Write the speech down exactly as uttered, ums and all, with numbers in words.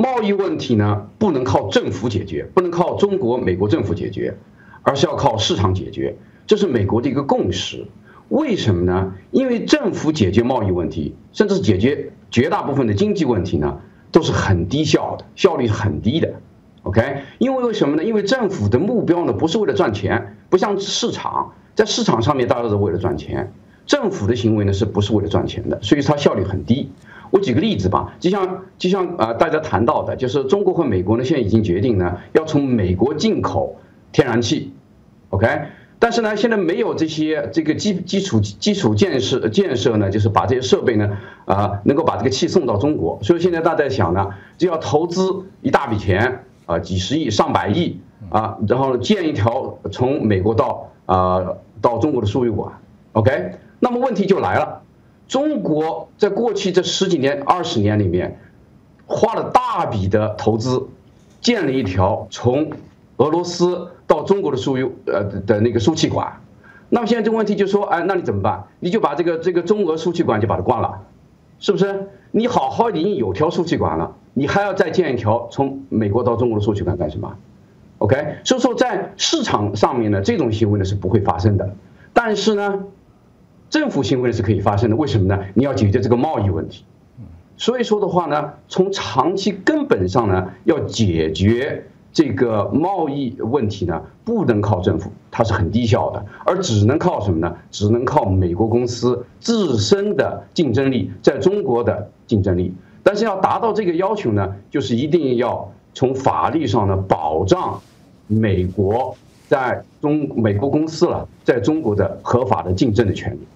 贸易问题呢，不能靠政府解决，不能靠中国、美国政府解决，而是要靠市场解决，这是美国的一个共识。为什么呢？因为政府解决贸易问题，甚至是解决绝大部分的经济问题呢，都是很低效的，效率是很低的。OK， 因为为什么呢？因为政府的目标呢，不是为了赚钱，不像市场，在市场上面大家都是为了赚钱，政府的行为呢，是不是为了赚钱的？所以它效率很低。我举个例子吧，就像就像呃大家谈到的，就是中国和美国呢，现在已经决定呢，要从美国进口天然气 ，OK， 但是呢，现在没有这些这个基基础基础建设建设呢，就是把这些设备呢，啊、呃，能够把这个气送到中国，所以现在大家在想呢，就要投资一大笔钱啊、呃，几十亿、上百亿啊，然后建一条从美国到啊、呃、到中国的输油管 ，OK， 那么问题就来了。中国在过去这十几年、二十年里面，花了大笔的投资，建了一条从俄罗斯到中国的输油呃的那个输气管。那么现在这个问题就说，哎，那你怎么办？你就把这个这个中俄输气管就把它关了，是不是？你好好已经有条输气管了，你还要再建一条从美国到中国的输气管干什么 ？OK， 所以说在市场上面呢，这种行为呢是不会发生的，但是呢。政府行为是可以发生的，为什么呢？你要解决这个贸易问题，所以说的话呢，从长期根本上呢，要解决这个贸易问题呢，不能靠政府，它是很低效的，而只能靠什么呢？只能靠美国公司自身的竞争力，在中国的竞争力。但是要达到这个要求呢，就是一定要从法律上呢保障美国在中美国公司了在中国的合法的竞争的权利。